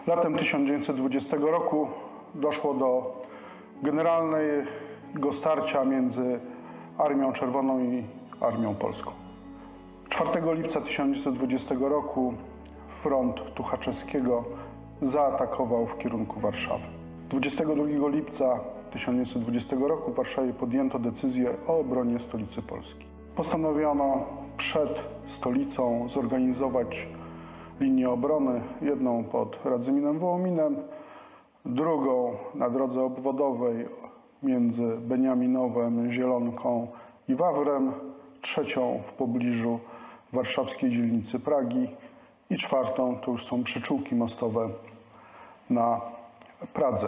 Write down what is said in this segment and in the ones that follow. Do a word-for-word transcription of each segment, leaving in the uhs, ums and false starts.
Latem tysiąc dziewięćset dwudziestego roku doszło do generalnego starcia między Armią Czerwoną i Armią Polską. czwartego lipca tysiąc dziewięćset dwudziestego roku front Tuchaczewskiego zaatakował w kierunku Warszawy. dwudziestego drugiego lipca tysiąc dziewięćset dwudziestego roku w Warszawie podjęto decyzję o obronie stolicy Polski. Postanowiono przed stolicą zorganizować linię obrony, jedną pod Radzyminem Wołominem, drugą na drodze obwodowej między Beniaminowem, Zielonką i Wawrem, trzecią w pobliżu warszawskiej dzielnicy Pragi i czwartą to już są przyczółki mostowe na Pradze.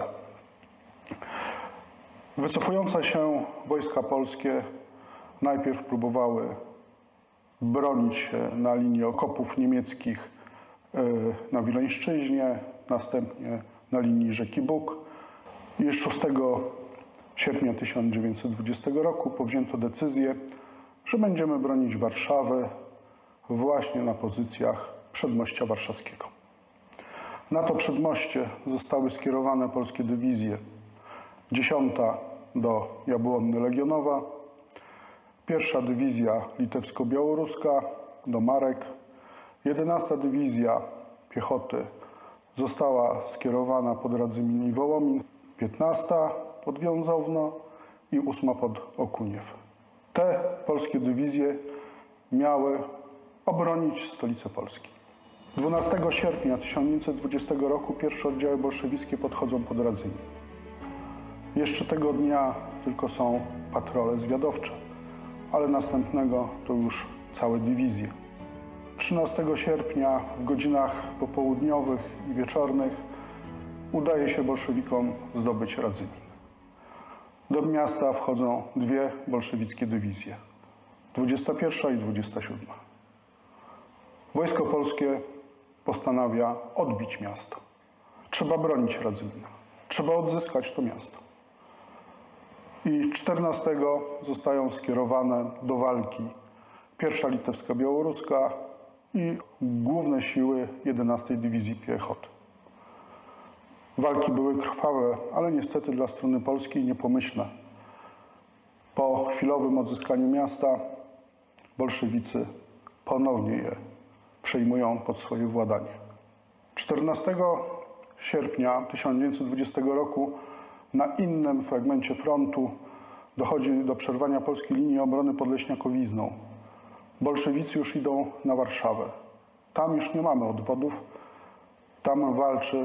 Wycofujące się wojska polskie najpierw próbowały bronić się na linii okopów niemieckich na Wileńszczyźnie, następnie na linii rzeki Bug. I szóstego sierpnia tysiąc dziewięćset dwudziestego roku powzięto decyzję, że będziemy bronić Warszawy właśnie na pozycjach przedmościa warszawskiego. Na to przedmoście zostały skierowane polskie dywizje. Dziesiąta do Jabłonny Legionowa, pierwsza dywizja litewsko-białoruska do Marek, jedenasta dywizja piechoty została skierowana pod Radzymin i Wołomin, piętnasta pod Wiązowno i ósma pod Okuniew. Te polskie dywizje miały obronić stolicę Polski. dwunastego sierpnia tysiąc dziewięćset dwudziestego roku pierwsze oddziały bolszewickie podchodzą pod Radzymin. Jeszcze tego dnia tylko są patrole zwiadowcze, ale następnego to już całe dywizje. trzynastego sierpnia w godzinach popołudniowych i wieczornych udaje się bolszewikom zdobyć Radzymin. Do miasta wchodzą dwie bolszewickie dywizje, dwudziesta pierwsza i dwudziesta siódma. Wojsko polskie postanawia odbić miasto. Trzeba bronić Radzymina. Trzeba odzyskać to miasto. I czternastego zostają skierowane do walki pierwsza litewska białoruska i główne siły jedenastej Dywizji Piechoty. Walki były krwawe, ale niestety dla strony polskiej niepomyślne. Po chwilowym odzyskaniu miasta bolszewicy ponownie je przejmują pod swoje władanie. czternastego sierpnia tysiąc dziewięćset dwudziestego roku na innym fragmencie frontu dochodzi do przerwania polskiej linii obrony pod Leśniakowizną. Bolszewicy już idą na Warszawę. Tam już nie mamy odwodów. Tam walczy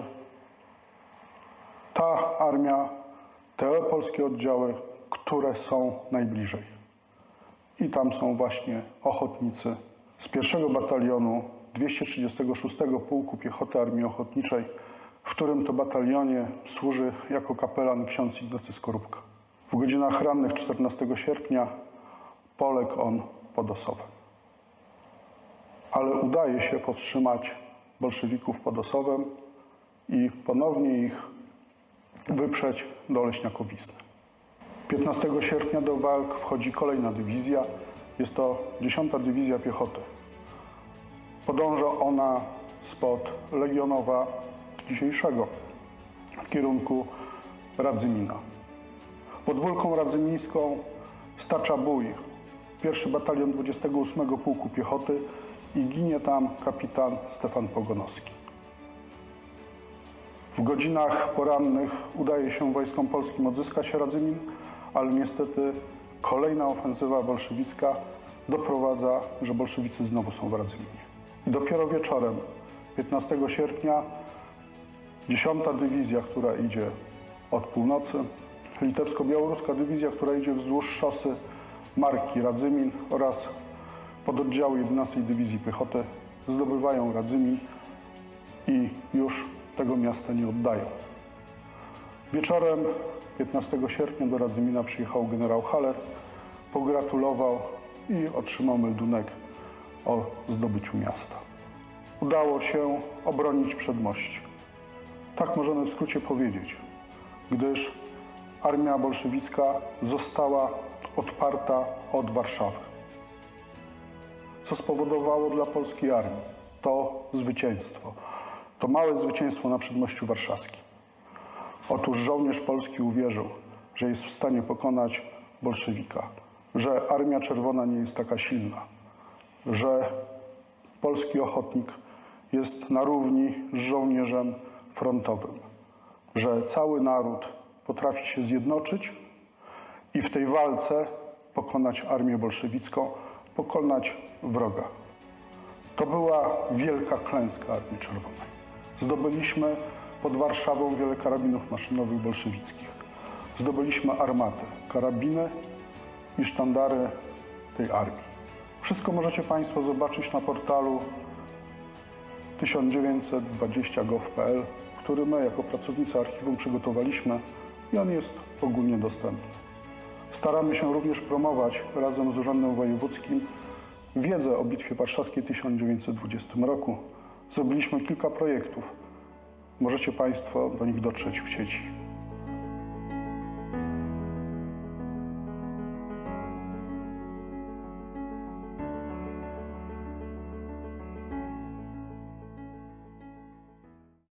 ta armia, te polskie oddziały, które są najbliżej. I tam są właśnie ochotnicy z pierwszego batalionu dwieście trzydziestego szóstego Pułku Piechoty Armii Ochotniczej, w którym to batalionie służy jako kapelan ksiądz Ignacy Skorupka. W godzinach rannych czternastego sierpnia poległ on pod Osowem. Ale udaje się powstrzymać bolszewików pod Osowem i ponownie ich wyprzeć do Leśniakowizny. piętnastego sierpnia do walk wchodzi kolejna dywizja. Jest to dziesiąta Dywizja Piechoty. Podąża ona spod Legionowa dzisiejszego w kierunku Radzymina. Pod Wólką Radzymińską stacza bój pierwszy batalion dwudziestego ósmego Pułku Piechoty i ginie tam kapitan Stefan Pogonowski. W godzinach porannych udaje się wojskom polskim odzyskać Radzymin, ale niestety kolejna ofensywa bolszewicka doprowadza, że bolszewicy znowu są w Radzyminie. I dopiero wieczorem piętnastego sierpnia dziesiąta Dywizja, która idzie od północy, litewsko-białoruska dywizja, która idzie wzdłuż szosy Marki Radzymin oraz pododdziały jedenastej Dywizji Piechoty zdobywają Radzymin i już tego miasta nie oddają. Wieczorem piętnastego sierpnia do Radzymina przyjechał generał Haller, pogratulował i otrzymał meldunek o zdobyciu miasta. Udało się obronić przedmoście. Tak możemy w skrócie powiedzieć, gdyż armia bolszewicka została odparta od Warszawy. Co spowodowało dla polskiej armii to zwycięstwo. To małe zwycięstwo na Przedmościu Warszawskim. Otóż żołnierz polski uwierzył, że jest w stanie pokonać bolszewika, że Armia Czerwona nie jest taka silna, że polski ochotnik jest na równi z żołnierzem frontowym, że cały naród potrafi się zjednoczyć i w tej walce pokonać armię bolszewicką, pokonać wroga. To była wielka klęska Armii Czerwonej. Zdobyliśmy pod Warszawą wiele karabinów maszynowych bolszewickich. Zdobyliśmy armatę, karabiny i sztandary tej armii. Wszystko możecie Państwo zobaczyć na portalu tysiąc dziewięćset dwadzieścia kropka gov kropka p l, który my jako pracownicy archiwum przygotowaliśmy i on jest ogólnie dostępny. Staramy się również promować razem z Urzędem Wojewódzkim wiedzę o Bitwie Warszawskiej w tysiąc dziewięćset dwudziestym roku. Zrobiliśmy kilka projektów. Możecie Państwo do nich dotrzeć w sieci.